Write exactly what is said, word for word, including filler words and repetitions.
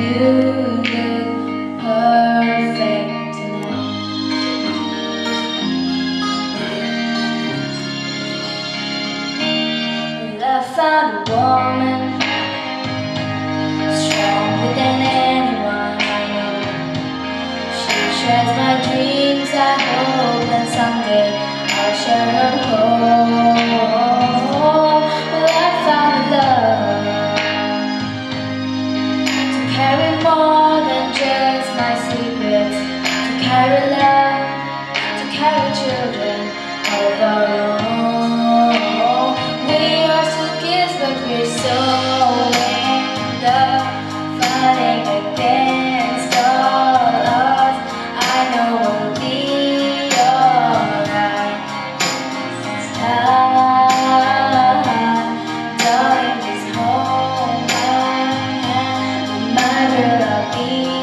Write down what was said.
You look perfect tonight. Well, I found a woman stronger than anyone I know. She shares my dreams, I hope, and someday I'll share her home. Well, I found love to carry more than just my secrets, to carry love, to carry children of our own. We are still kids, but we're so in love, fighting against all odds. I know we'll be alright. It's time, darling, just hold my hand. My girl, I'll be